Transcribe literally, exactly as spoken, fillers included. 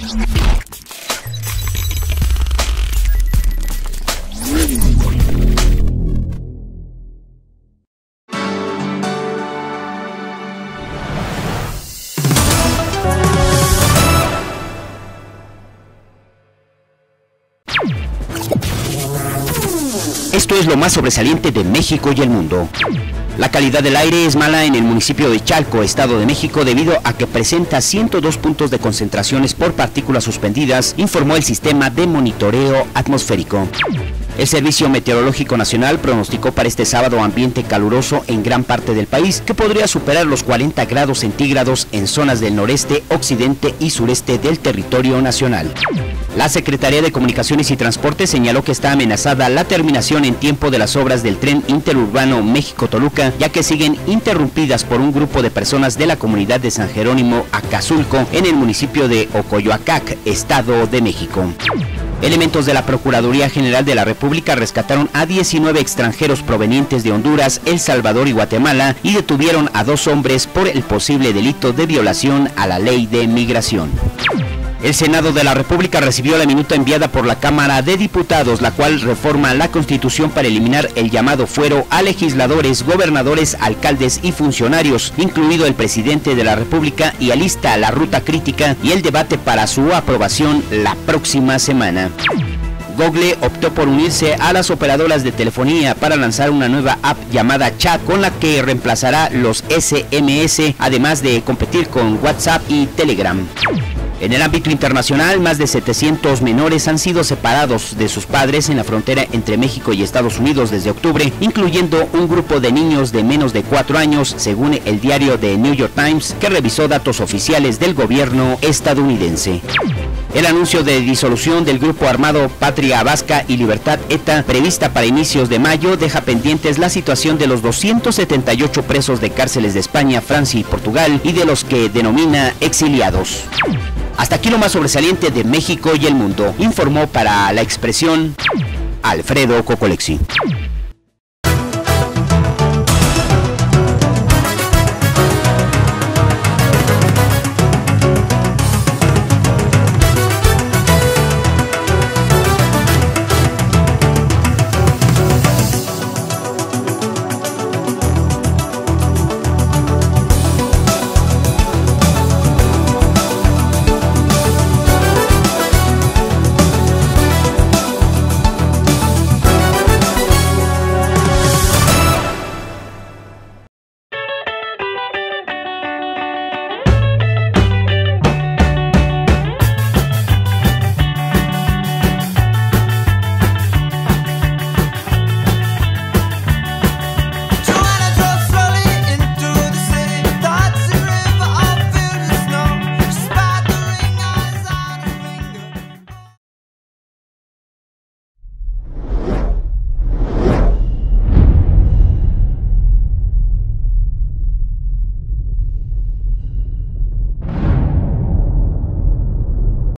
Esto es lo más sobresaliente de México y el mundo. La calidad del aire es mala en el municipio de Chalco, Estado de México, debido a que presenta ciento dos puntos de concentraciones por partículas suspendidas, informó el sistema de monitoreo atmosférico. El Servicio Meteorológico Nacional pronosticó para este sábado ambiente caluroso en gran parte del país, que podría superar los cuarenta grados centígrados en zonas del noreste, occidente y sureste del territorio nacional. La Secretaría de Comunicaciones y Transportes señaló que está amenazada la terminación en tiempo de las obras del tren interurbano México-Toluca, ya que siguen interrumpidas por un grupo de personas de la comunidad de San Jerónimo Acazulco en el municipio de Ocoyoacac, Estado de México. Elementos de la Procuraduría General de la República rescataron a diecinueve extranjeros provenientes de Honduras, El Salvador y Guatemala y detuvieron a dos hombres por el posible delito de violación a la ley de migración. El Senado de la República recibió la minuta enviada por la Cámara de Diputados, la cual reforma la Constitución para eliminar el llamado fuero a legisladores, gobernadores, alcaldes y funcionarios, incluido el presidente de la República, y alista la ruta crítica y el debate para su aprobación la próxima semana. Google optó por unirse a las operadoras de telefonía para lanzar una nueva app llamada Chat, con la que reemplazará los ese eme ese, además de competir con WhatsApp y Telegram. En el ámbito internacional, más de setecientos menores han sido separados de sus padres en la frontera entre México y Estados Unidos desde octubre, incluyendo un grupo de niños de menos de cuatro años, según el diario The New York Times, que revisó datos oficiales del gobierno estadounidense. El anuncio de disolución del grupo armado Patria Vasca y Libertad ETA, prevista para inicios de mayo, deja pendientes la situación de los doscientos setenta y ocho presos de cárceles de España, Francia y Portugal, y de los que denomina exiliados. Hasta aquí lo más sobresaliente de México y el mundo, informó para La Expresión Alfredo Cocolexi.